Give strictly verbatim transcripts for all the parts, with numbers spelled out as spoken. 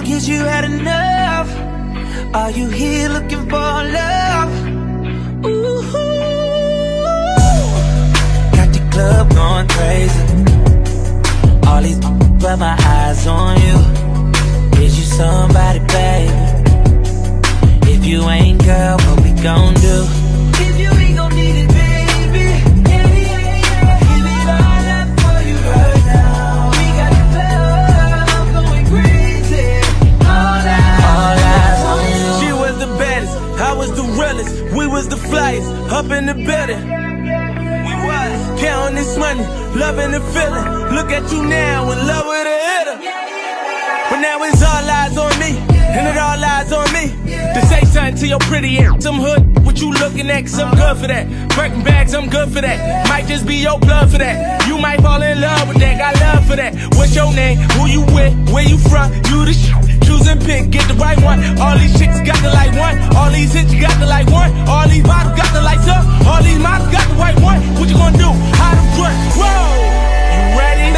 is you had enough? Are you here looking for love? Ooh, got the club going crazy. All these but my eyes on you. Is you somebody, baby? If you ain't, girl, what we gon' do? If you ain't gon' need it, baby, yeah, yeah, yeah. Give it all up for you right now. We got the club going crazy. All eyes, all eyes on you. She was the baddest, I was the realest. We was the flyest, up in the building. We was counting this money, loving the feeling. Look at you now, in love with a hitter. But now it's all eyes on me, and it all lies on me to say something to your pretty ass. Some hood, what you looking at, cause I'm good for that. Breaking bags, I'm good for that. Might just be your blood for that. You might fall in love with that, got love for that. What's your name, who you with, where you from, you the shit. Choose and pick, get the right one. All these chicks got the like one. All these hits got the like one. All these bottles got the lights up. All these models got the right one. What you gonna do? How to work? Whoa, you ready?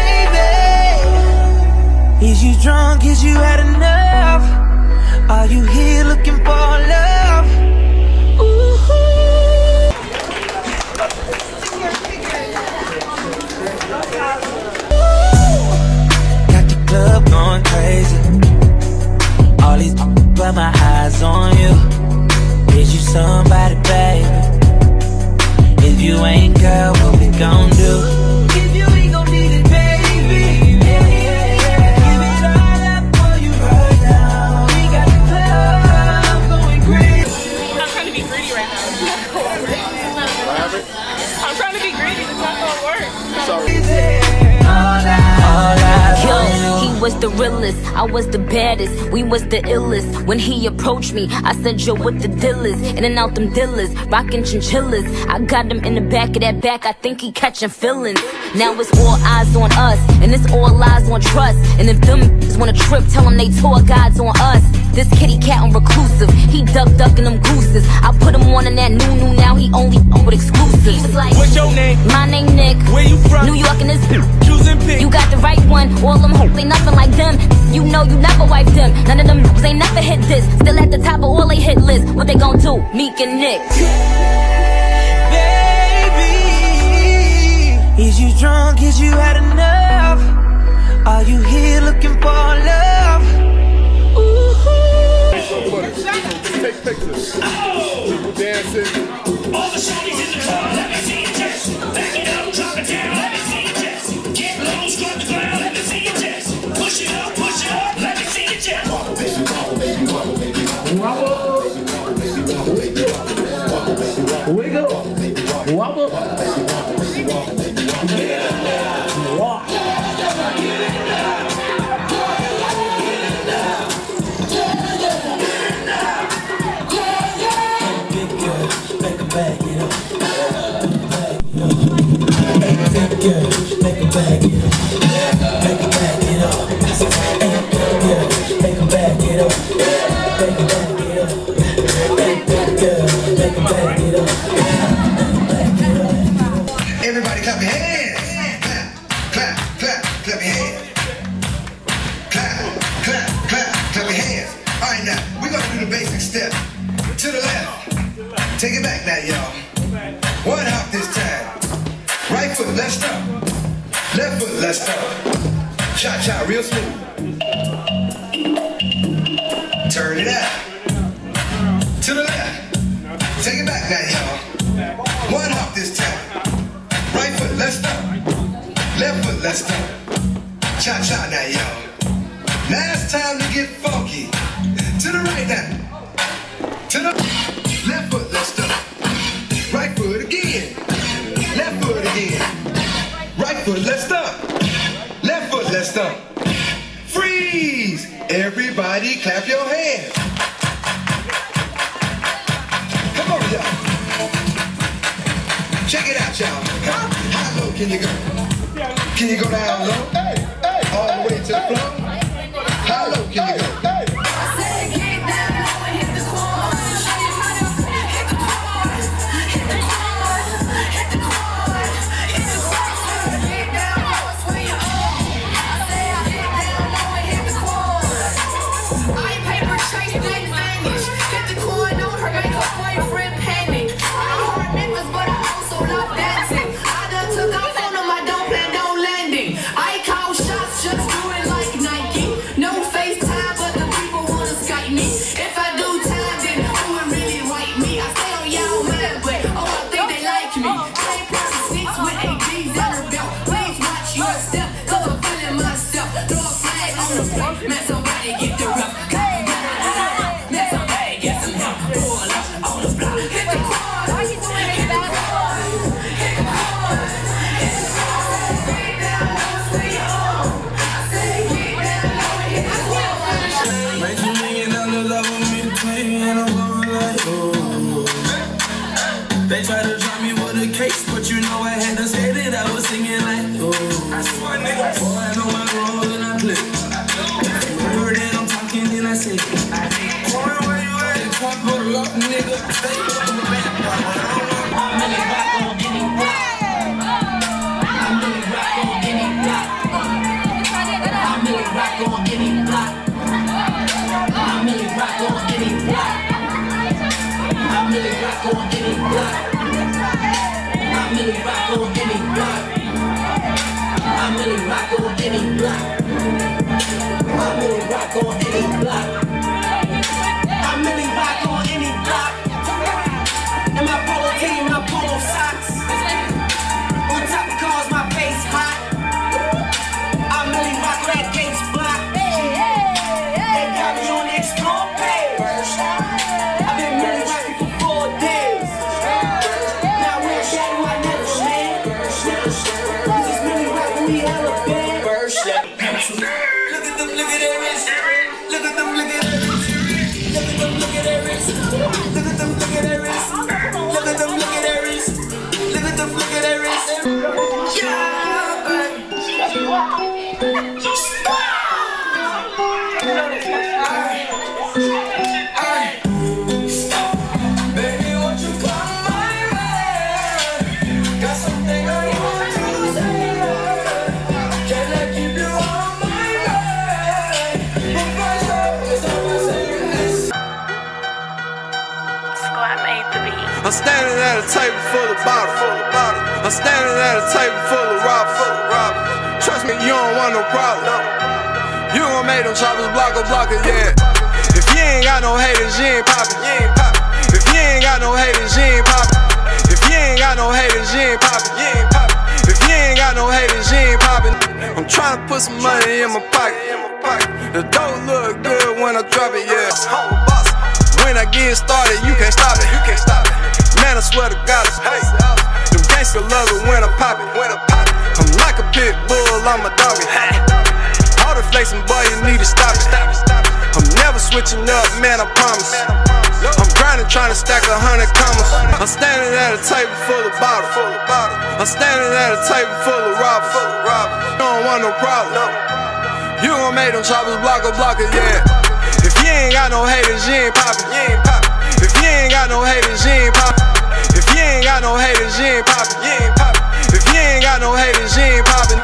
Baby, is you drunk? Is you had enough? Are you here looking for love? Ooh. Got the club going crazy. All these but my eyes on you. Is you somebody, baby? If you ain't, girl, what we gon' do? If you ain't gon' need it, baby, yeah, yeah, yeah. Give it all up for you right now. We got the club going crazy. I'm trying to be greedy right now. I'm trying to be greedy. It's not gonna work. Sorry. All eyes Yo, on you. he was the realest, I was the baddest, we was the illest. When he approached me, I said, yo, what the deal is? In and out them dealers, rockin' chinchillas. I got him in the back of that back, I think he catching feelings. Now it's all eyes on us, and it's all lies on trust. And if them is wanna trip, tell them they tour guides on us. This kitty cat on reclusive, he duck ducking them gooses. I put him on in that new new, now he only on with exclusives. He was like, what's your name? My name Nick. Where you from? New York and this Choose and pick. you got the right one, all them hoes ain't nothing like them. You know you never wipe them. None of them hoes ain't never hit this. Still at the top of all they hit list. What they gon' do? Meek and Nick. Baby, is you drunk? Is you had enough? Are you here looking for love? Ooh. Take pictures. People dancing. All the shorties in the club, let me see you dance. Back it up, drop it down, let me see you dance. Get low, scrub the ground, let me see you dance. Push it up, push it up, let me see you dance. Wobble, baby, wobble, baby, wobble, baby, wobble. Wiggle, wobble, Everybody clap your hands. Clap, clap, clap your hands. Clap, clap, clap, clap your hands. All right, now, we're going to do the basic step. To the left. Take it back now, y'all. One hop this time. Right foot, let's stop. Left foot, let's stop. Cha-cha, real smooth. Turn it out. To the left. Take it back now, y'all. One hop this time. Right foot, let's stop. Left foot, let's stop. Cha-cha now, y'all. Now it's time to get funky. To the right now. To the left foot, let's stop. Right foot again. Left foot again. Right foot, let's stop. Left foot, let's stop. Freeze! Everybody clap your hands. Come on, y'all. Check it out, y'all. How low can you go? Can you go down low? Hey, hey, all the way to the floor? How low can you go? Hey. Same person, six with eight G's in her belt. Please watch your step, cause I'm feeling myself. Throw a flag on the plate, man, somebody get the rough. Man, somebody get some help. Pull up on the block, hit the corner. Why you doing it, back? Hit the corner. Hit the corner. Keep that low, stay on. I say keep that low, hit the corner. Make you million dollars off of me to play, and I'm going like, oh. They try to drop me with a case, but you know I had to say that I was singing like, oh. I swear, nigga. Boy, I know my role and I play. Remember that I'm talking and I say, boy, where you at? Talk for the love, nigga. Stay up in the back, boy. I'm really rock on any block. I'm really rock on any block. I'm really rock on any block. I'm really rock on any block. I'm really rock on any block. I'm really rock on any block. I'm really rock on any block. I'm really rock on any block. I'm really rock on any block. And my polo team, my polo socks. On top of cars, my face hot. I'm really rock that gates block. They got me on the explore page. I've been really rocking for four days. Now we're shadow, I never stand. We just really rockin', we hella bad. Look at them, look at their wrist. Look at them, look at their wrist. Look at them, look at their wrist. Look at them, look at their wrist. Look at them, look at their wrist. Look at them, look at their wrist. Baby, won't you come my way? Got something I want to say. Can I keep you on my way? But first up, it's all I say this. Squad made the beat. I'm standing at a table full of bottles. I'm standing at a table full of robbers. Trust me, you don't want no problem. You gon' make them choppers block a blocker, yeah. If you ain't got no haters, you ain't poppin'. If you ain't got no haters, you ain't poppin'. If you ain't got no haters, you ain't poppin'. If you ain't got no haters, you ain't poppin'. I'm tryna put some money in my pocket. The dough look good when I drop it, yeah. When I get started, you can't stop it. Man, I swear to God, it's hey. Them gangsta love it when I pop it. I'm like a pit bull, I'm a doggy. All the flexing, boy, you need to stop it. I'm never switching up, man, I promise. I'm grinding, trying to stack a hundred commas. I'm standing at a table full of bottles. I'm standing at a table full of robbers. You don't want no problem. You gon' make them choppers block a blocker, yeah. If you ain't got no haters, you ain't poppin'. If you ain't got no haters, you ain't poppin'. If you ain't got no haters, you ain't poppin'. If you ain't got no haters, you ain't poppin'.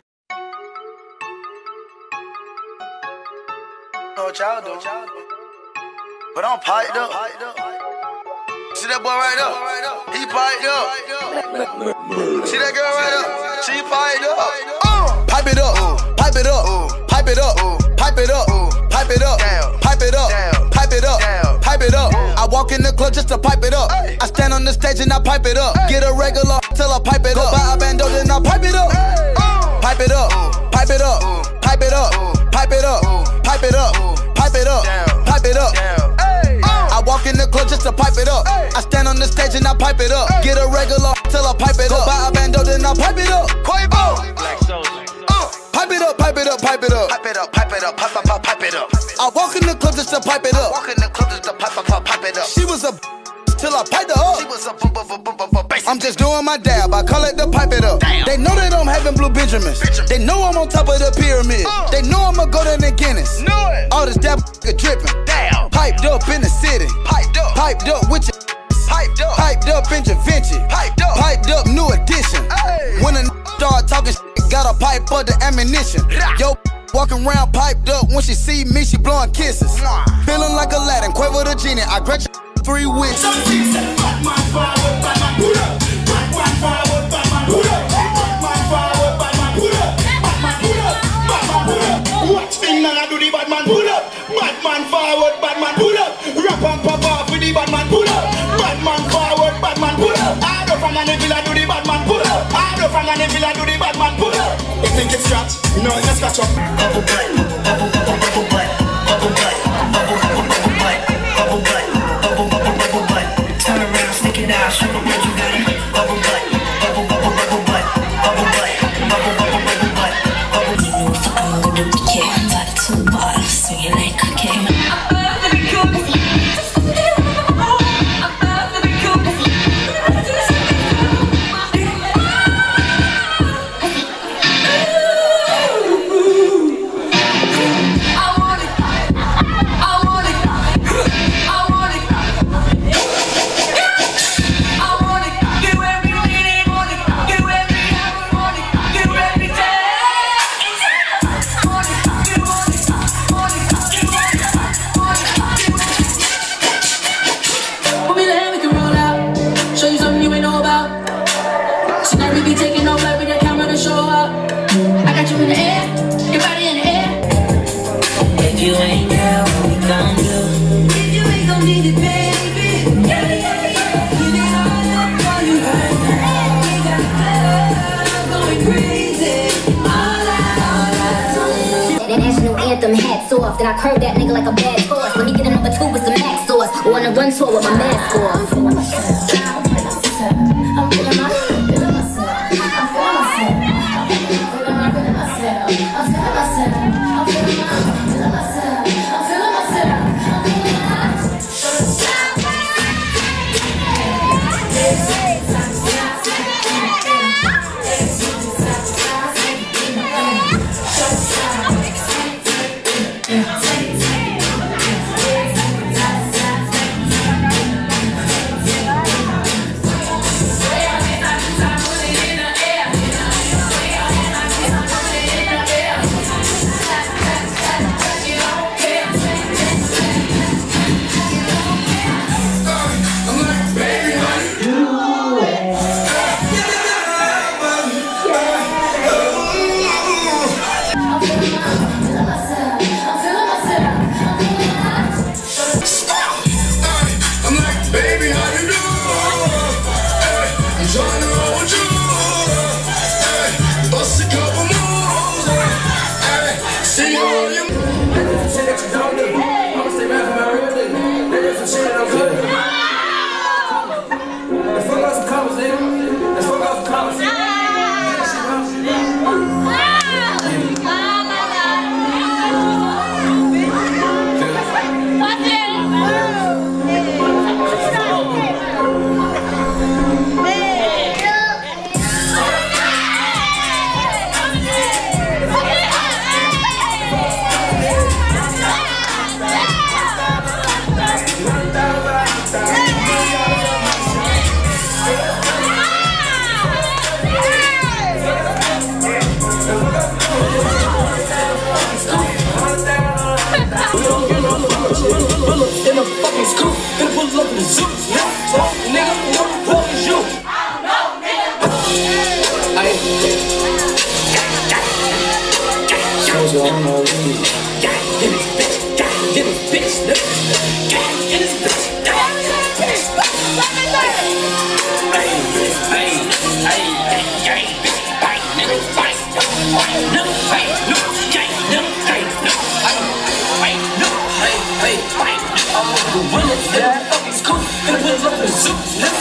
Know what y'all do, but I'm piped up. See that boy right there? He piped up. See that girl right there? She piped up. Uh. Pipe it up, pipe it up, pipe it up, pipe it up, pipe it up, pipe it up, pipe it up, pipe it up. I walk in the club just to pipe it up. I stand on the stage and I pipe it up. Get a regular till I pipe it up. Go buy a bando then I pipe it up. Pipe it up, pipe it up, pipe it up, pipe it up, pipe it up, pipe it up, pipe it up. I walk in the club just to pipe it up. I stand on the stage and I pipe it up. Get a regular till I pipe it up. Go buy a bando then I pipe it up. Black Soldier. Pipe it up, pipe it up, pipe it up. Pipe it up, pipe it up, pipe, pipe, pipe, pipe it up. I walk in the club just to pipe it up. Walk in the club just to pipe, pipe, pipe, pipe it up. She was a till I piped her up. She was a b b b b b basic. I'm just doing my dab. I call it the pipe it up. Damn. They know that I'm having blue Benjamins. Benjamin. They know I'm on top of the pyramid. Uh. They know I'ma go down to Guinness. Know it. All this dab dripping. Damn. Piped up in the city. Piped up. Piped up with your. Piped up. Piped up in Da Vinci. Piped up. Piped up new edition. Ay. When a start talking shit, got a pipe for the ammunition. Yo, walking around piped up. When she see me, she blowing kisses. Mwah. Feeling like Aladdin, Quavo the genie. I grant you three witches. Some chicks say, Batman forward, Batman pull up. Batman forward, Batman pull up. Batman forward, Batman pull up. Batman pull up, Batman pull up. Watch me now do the Batman pull up. Batman forward, Batman pull up. Rap and pop off with the Batman pull up. Batman forward, Batman pull up. I don't from an evil, I do the bad man pull up. I know from an evil, I do the bad man pull up. You think it's scratch? No, it's scratch up. Bubble butt, bubble bubble bubble butt, bubble butt, bubble bubble bubble butt, bubble butt, bubble bubble bubble butt. Turn around, stick it out, show them what you got it. Bubble butt, bubble bubble bubble butt, bubble butt, bubble bubble bubble butt, bubble. You know if I'm gonna do the kick, top two bottles, swing it like a kick. Hats off, then I curve that nigga like a bad horse. Let me get a number two with some max sauce, or on a run tour with my mask off. I'm feeling myself. I'm feeling myself. I'm feeling myself. I'm feeling myself. I'm feeling myself. I'm feeling myself. I'm feeling myself. I'm feeling myself. I'm feeling myself. Hey, hey, I'm the winner, yeah, fucking scoop, and we're looking soup.